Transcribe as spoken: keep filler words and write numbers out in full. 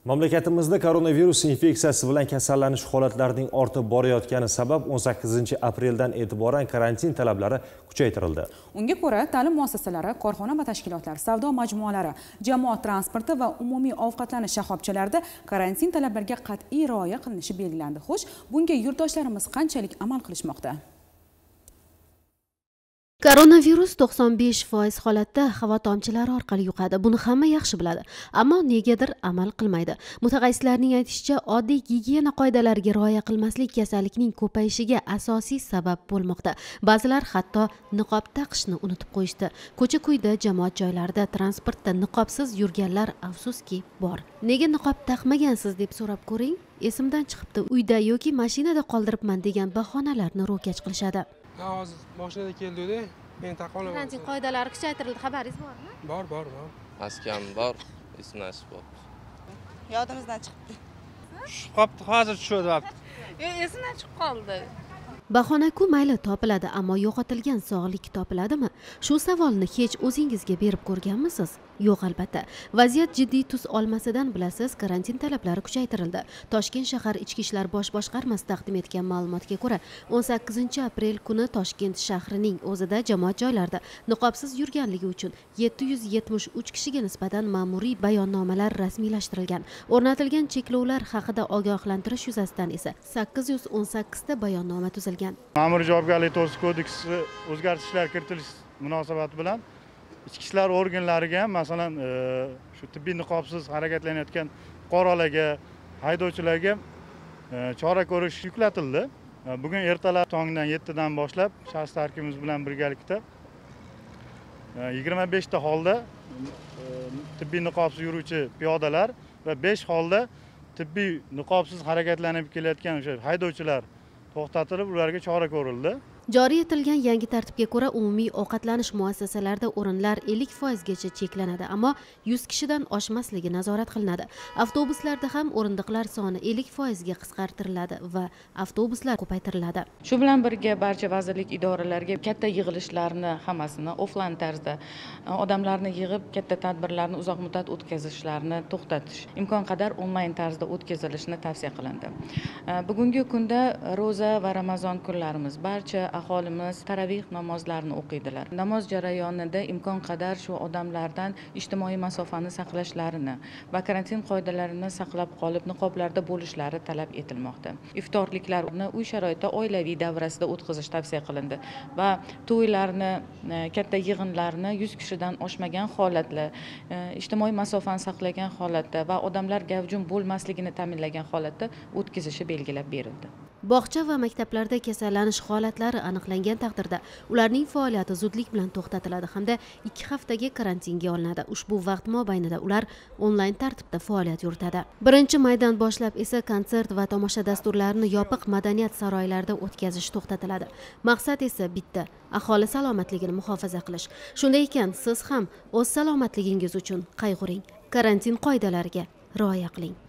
Mamlakatimizda koronavirus infeksiyasi bilan kasallanish holatlarining ortib borayotgani sabab o'n sakkizinchi apreldan e'tiboran karantin talablari kuchaytirildi. Unga ko'ra, ta'lim muassasalari, korxona va tashkilotlar, savdo majmualari, jamoat transporti va umumiy ovqatlanish shoxobchalarida karantin talablariga qat'iy rioya qilinishi belgilandi. Xo'sh, bunga yurtdoshlarimiz qanchalik amal qilishmoqda? Koronavirus to'qson besh foiz holatda havo tomchilari orqali yuqadi. Buni hamma yaxshi biladi, ammo negadir amal qilmaydi. Mutaxassislarning aytishicha, oddiy gigiyena qoidalariga rioya qilmaslik kasallikning ko'payishiga asosiy sabab bo'lmoqda. Ba'zilar hatto niqob taqishni unutib qo'yishdi. Ko'cha-ko'yda, jamoat joylarida, transportda niqobsiz yurganlar afsuski bor. Nega niqob taqmagansiz deb so'rab ko'ring, esimdan chiqibdi, uyda yoki mashinada qoldiribman degan bahonalarni ro'kach qilishadi. Hozir mashinada keldi-da, men taqib olaman. Karantin qoidalari kuchaytirildi, xabaringiz bormi? Bor, bor, bor. Maskam bor, esimdan chiqib qoldi. Yodimizdan chiqibdi. Tushib qolibdi, hozir tushyapti. Yo'q, esimdan chiqib qoldi. Bahona-ku mayli topiladi, ammo yo'qotilgan sog'lik topiladimi? Shu savolni hech o'zingizga berib ko'rganmisiz? Yo'q, albatta. Vaziyat jiddiy tus olmasidan bilasiz, karantin talablari kuchaytirildi. Toshkent shahar Ichki ishlar bosh boshqarmasi taqdim etgan ma'lumotga ko'ra, o'n sakkizinchi aprel kuni Toshkent shahrining o'zida jamoat joylarida niqobsiz yurganligi uchun yetti yuz yetmish uch kishiga nisbatan ma'muriy bayonnomalar rasmiylashtirilgan. O'rnatilgan cheklovlar haqida ogohlantirish yuzasidan esa sakkiz yuz o'n sakkiz ta bayonnoma tuzilgan. Ma'muriy javobgarlik to'g'risida kodeksga o'zgartishlar kiritilish munosabati bilan ichki ishlar organlariga ham, masalan, shu tibbiy niqobsiz harakatlanayotgan fuqarolarga, haydovchilarga chora ko'rish yuklatildi. Bugun ertalab tongdan yettidan boshlab shaxs tarkibimiz bilan birgalikda yigirma besh ta holda tibbiy niqobsiz yuruvchi piyodalar va besh holda tibbiy niqobsiz harakatlanib kelayotgan o'sha haydovchilar to'xtatilib, ularga chora ko'rildi. Joriy etilgan yangi tartibga ko'ra umumiy ovqatlanish muassasalarida o'rinlar ellik foiz gacha cheklanadi, ammo yuz kishidan oshmasligi nazorat qilinadi. Avtobuslarda ham o'rindiqlar soni ellik foiz ga qisqartiriladi va avtobuslar ko'paytiriladi. Shu bilan birga barcha vazirlik idoralariga katta yig'ilishlarni hammasini offline tarzda odamlarni yig'ib katta tadbirlarni uzoq muddat o'tkazishlarini to'xtatish, imkon qadar onlayn tarzda o'tkazilishini tavsiya qilindi. Bugungi kunda ro'za va Ramazon kunlarimiz, barcha aholimiz taravih namozlarini o'qiydilar. Namoz jarayonida imkon qadar shu odamlardan ijtimoiy masofani saqlashlarini va karantin qoidalarini saqlab qolib niqoblarda bo'lishlari talab etilmoqda. Iftorliklarni uy sharoitida oilaviy davrasida o'tkazish tavsiya qilindi va to'ylarni, katta yig'inlarni yuz kishidan oshmagan holatda, ijtimoiy masofani saqlagan holatda va odamlar gavjum bo'lmasligini ta'minlagan holatda o'tkazishi belgilab berildi. Bog'cha va maktablarda kasallanish holatlari aniqlangan taqdirda ularning faoliyati zudlik bilan to'xtatiladi hamda ikki haftaga karantinga olinadi. Ushbu vaqt mobaynida ular onlayn tartibda faoliyat yuritadi. birinchi maydan boshlab esa konsert va tomosha dasturlarini yopiq madaniyat saroylarida o'tkazish to'xtatiladi. Maqsad esa bitta: aholi salomatligini muhofaza qilish. Shunday ekan, siz ham o'z salomatligingiz uchun qayg'uring, karantin qoidalariga rioya qiling.